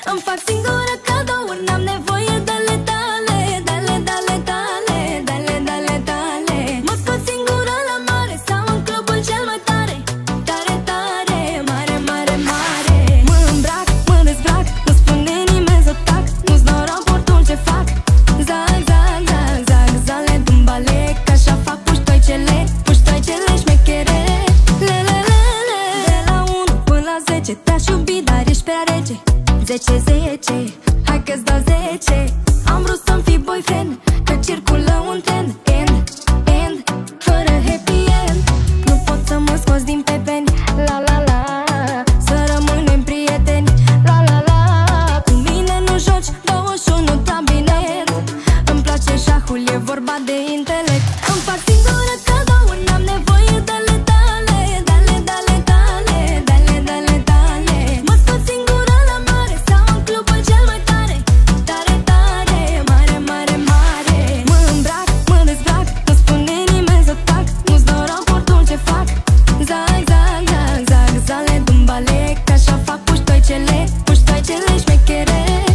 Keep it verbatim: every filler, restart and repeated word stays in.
Îmi fac singură cadouri, n-am nevoie de ale tale, de ale, de ale tale, de ale, de ale tale. Mă scot singură la mare sau în clubul cel mai tare, tare, tare, mare, mare, mare. Mă îmbrac, mă dezbrac, nu spune nimeni să tac, nu-ți dau raportul ce fac. Zac, zac, zac, zac, zale dumbale, că așa fac puștoicele, puștoicele șmechere. Le, le, le, le. De la unu până la zece te-aș iubi, dar ești prea rece. Zece, zece, hai că-ți dau zece. Am vrut să-mi fii boyfriend, că circulă un trend, end, end, fără happy end. Nu pot să mă scoți din pepeni, la la la, să rămânem prieteni, la la la. Cu mine nu joci douăzeci și unu tabinet. Îmi place șahul, e vorba de intelect. Îmi fac singură cadouri, n-am nevoie de ale tale, de ale, de ale tale, de ale, de ale tale. Mă scot singură la mare sau în clubul cel mai tare, tare, tare, mare, mare, mare. Mă îmbrac, mă dezbrac, nu spune nimeni să tac, nu-ți dau raportul ce fac. Zac, zac, zac, zac, zale dumbale, că așa fac puștoicele, puștoicele șmechere.